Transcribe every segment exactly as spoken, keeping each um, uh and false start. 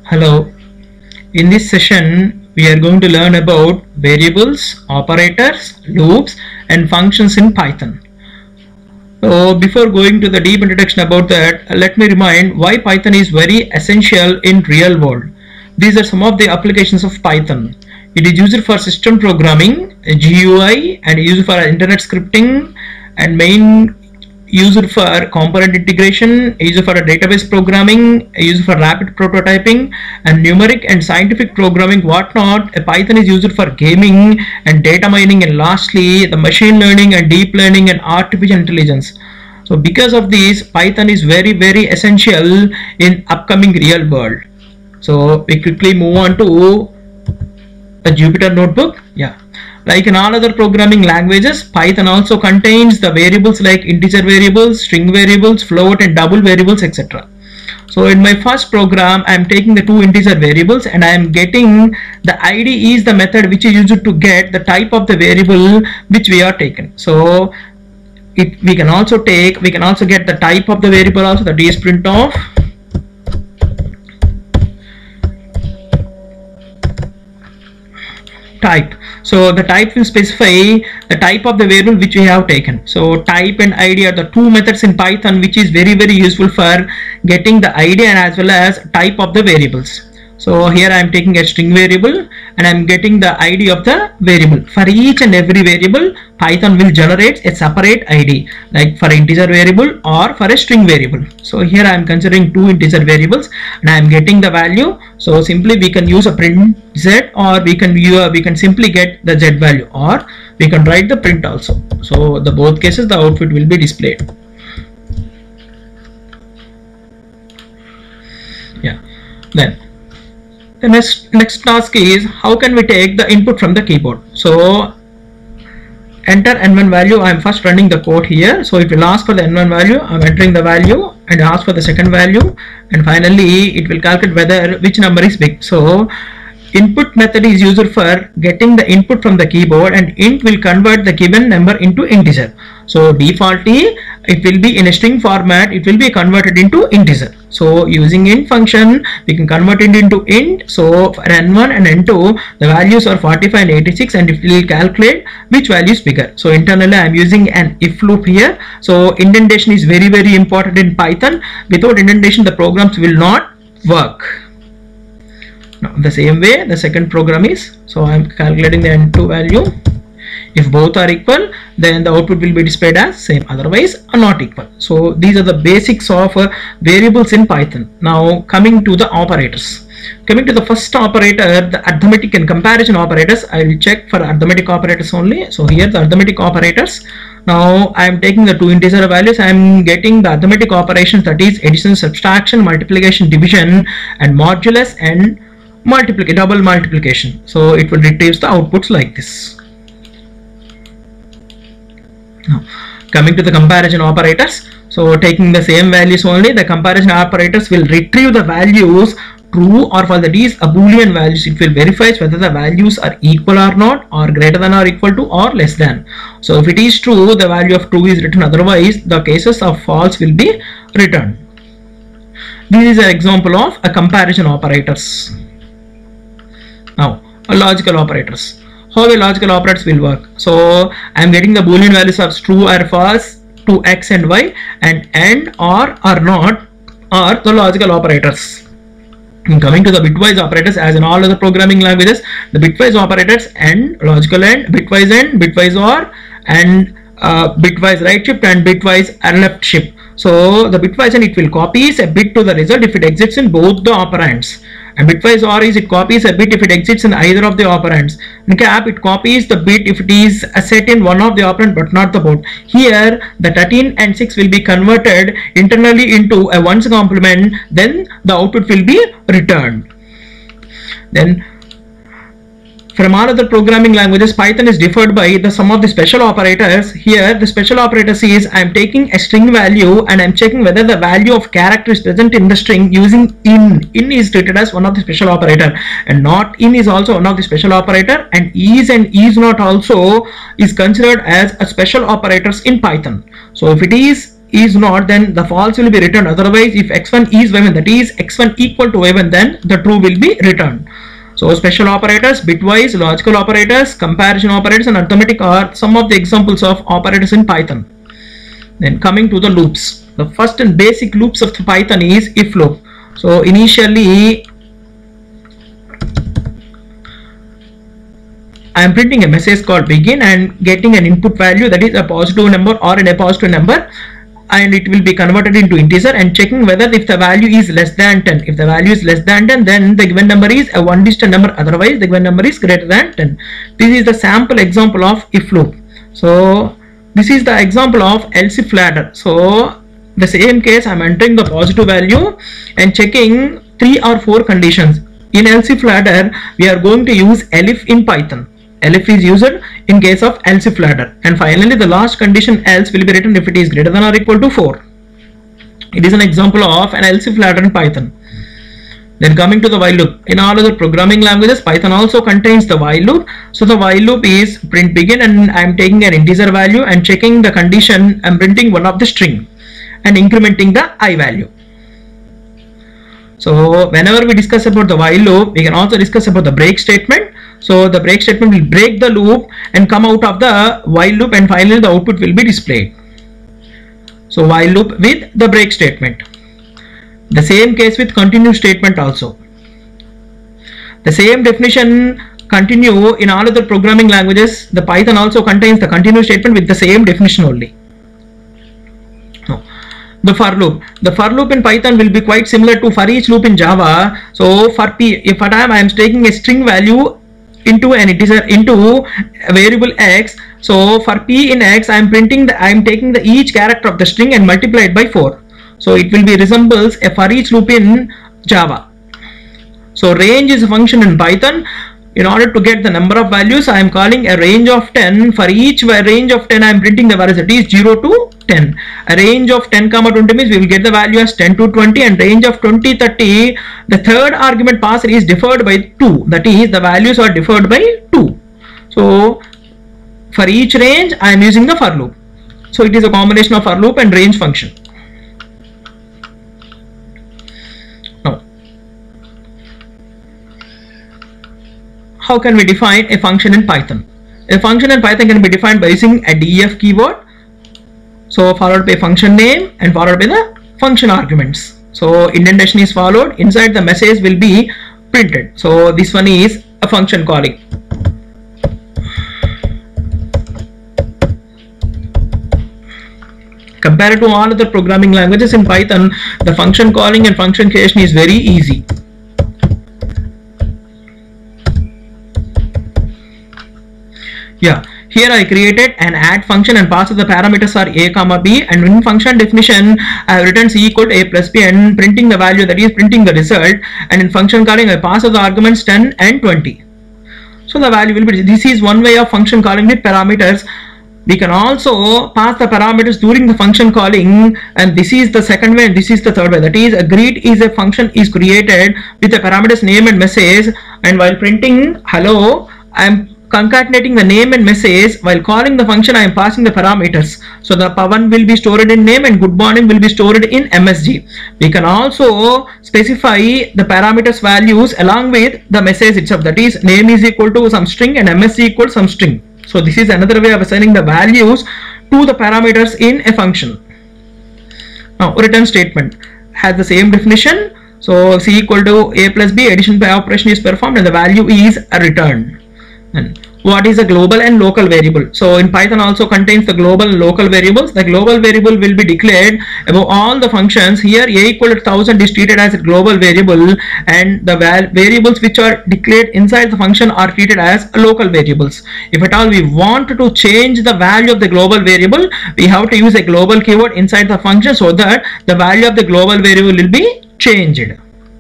Hello, in this session we are going to learn about variables, operators, loops and functions in Python. So before going to the deep introduction about that, let me remind why Python is very essential in real world. These are some of the applications of Python. It is used for system programming, G U I, and used for internet scripting, and main used for component integration, used for database programming, used for rapid prototyping and numeric and scientific programming, whatnot. Python is used for gaming and data mining, and lastly the machine learning and deep learning and artificial intelligence. So because of this, Python is very very essential in upcoming real world. So we quickly move on to a Jupyter notebook. Yeah. Like in all other programming languages, Python also contains the variables like integer variables, string variables, float and double variables, et cetera. So in my first program, I am taking the two integer variables and I am getting the I D is the method which is used to get the type of the variable which we are taken. So it, we can also take, we can also get the type of the variable also, that is print of type. So the type will specify the type of the variable which we have taken. So type and I D are the two methods in Python which is very very useful for getting the I D and as well as type of the variables. So here I am taking a string variable and I am getting the I D of the variable. For each and every variable, Python will generate a separate I D, like for integer variable or for a string variable. So here I am considering two integer variables and I am getting the value. So simply we can use a print z, or we can view, we can simply get the z value, or we can write the print also. So the both cases the output will be displayed. Yeah. Then the next next task is how can we take the input from the keyboard. So enter N one value. I am first running the code here. So it will ask for the N one value. I am entering the value and ask for the second value, and finally it will calculate whether which number is big. So input method is used for getting the input from the keyboard, and int will convert the given number into integer. So defaultly it will be in a string format, it will be converted into integer. So using int function we can convert it into int. So for N one and N two the values are forty-five and eighty-six, and it will calculate which value is bigger. So internally I am using an if loop here. So indentation is very very important in Python. Without indentation the programs will not work. Now the same way the second program is, so I am calculating the N two value. If both are equal, then the output will be displayed as same, otherwise are not equal. So these are the basics of uh, variables in Python. Now coming to the operators. Coming to the first operator, the arithmetic and comparison operators, I will check for arithmetic operators only. So here the arithmetic operators. Now I am taking the two integer values. I am getting the arithmetic operations, that is addition, subtraction, multiplication, division, and modulus and multiplication, double multiplication. So it will retrieve the outputs like this. Now coming to the comparison operators, so taking the same values only, the comparison operators will retrieve the values true or false, that is a boolean values. It will verify whether the values are equal or not, or greater than or equal to or less than. So if it is true, the value of true is written, otherwise the cases of false will be returned. This is an example of a comparison operators. Now a logical operators. How the logical operators will work. So I am getting the boolean values of true or false to x and y, and and or or not are the logical operators. And coming to the bitwise operators, as in all other programming languages, the bitwise operators and logical and bitwise and bitwise or and uh, bitwise right shift and bitwise left shift. So the bitwise and it will copies a bit to the result if it exists in both the operands, and bitwise or is it copies a bit if it exists in either of the operands. In cap it copies the bit if it is a set in one of the operand but not the both. Here the thirteen and six will be converted internally into a ones complement, then the output will be returned. Then from all other programming languages, Python is differed by the some of the special operators. Here the special operators is I am taking a string value and I am checking whether the value of character is present in the string using in. In is treated as one of the special operator, and not in is also one of the special operator, and is and is not also is considered as a special operators in Python. So if it is is not, then the false will be returned. Otherwise, if x one is y one, that is x one equal to y one, then the true will be returned. So special operators, bitwise, logical operators, comparison operators, and arithmetic are some of the examples of operators in Python. Then coming to the loops, the first and basic loops of Python is if loop. So initially I am printing a message called begin and getting an input value, that is a positive number or in a positive number, and it will be converted into integer, and checking whether if the value is less than ten. If the value is less than ten, then the given number is a one digit number, otherwise the given number is greater than ten. This is the sample example of if loop. So this is the example of else if ladder. So the same case, I am entering the positive value and checking three or four conditions. In else if ladder, we are going to use elif in Python. Elif is used in case of else if ladder, and finally the last condition else will be written if it is greater than or equal to four. It is an example of an else if ladder in Python. Then coming to the while loop, in all other programming languages, Python also contains the while loop. So the while loop is print begin, and I am taking an integer value and checking the condition. I am printing one of the string and incrementing the I value. So whenever we discuss about the while loop, we can also discuss about the break statement. So the break statement will break the loop and come out of the while loop, and finally the output will be displayed. So while loop with the break statement. The same case with continue statement also. The same definition continue in all other programming languages. The Python also contains the continue statement with the same definition only. No. The for loop. The for loop in Python will be quite similar to for each loop in Java. So for p, if at time I am taking a string value into an integer into a variable x, so for p in x I am printing the I am taking the each character of the string and multiply it by four. So it will be resembles a for each loop in Java. So range is a function in Python. In order to get the number of values, I am calling a range of ten. For each range of ten, I am printing the values, that is zero to ten. A range of ten comma twenty means we will get the value as ten to twenty, and range of twenty, thirty, the third argument passer is deferred by two, that is the values are deferred by two. So for each range, I am using the for loop. So it is a combination of for loop and range function. How can we define a function in Python? A function in Python can be defined by using a def keyword. So followed by function name and followed by the function arguments. So indentation is followed. Inside the message will be printed. So this one is a function calling. Compared to all other programming languages, in Python, the function calling and function creation is very easy. Yeah, here I created an add function and passed the parameters are a comma b, and in function definition I have written c equal to a plus b and printing the value, that is printing the result, and in function calling I pass the arguments ten and twenty. So the value will be, this is one way of function calling with parameters. We can also pass the parameters during the function calling, and this is the second way and this is the third way. That is, a greet is a function is created with the parameters name and message, and while printing hello I am concatenating the name and message. While calling the function, I am passing the parameters. So the pavan will be stored in name and good morning will be stored in M S G. We can also specify the parameters values along with the message itself, that is name is equal to some string and M S G equal to some string. So this is another way of assigning the values to the parameters in a function. Now return statement has the same definition. So c equal to a plus b, addition by operation is performed and the value is a return. And what is a global and local variable? So in Python also contains the global and local variables. The global variable will be declared above all the functions. Here a equal to one thousand is treated as a global variable, and the variables which are declared inside the function are treated as local variables. If at all we want to change the value of the global variable, we have to use a global keyword inside the function so that the value of the global variable will be changed.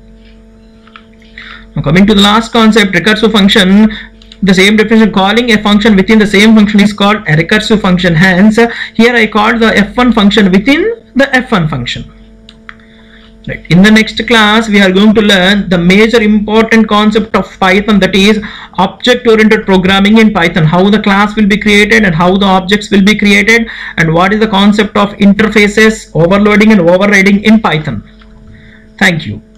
Now coming to the last concept, recursive function. The same definition, calling a function within the same function is called a recursive function. Hence here I called the F one function within the F one function. Right. In the next class, we are going to learn the major important concept of Python, that is object-oriented programming in Python. How the class will be created and how the objects will be created, and what is the concept of interfaces, overloading and overriding in Python. Thank you.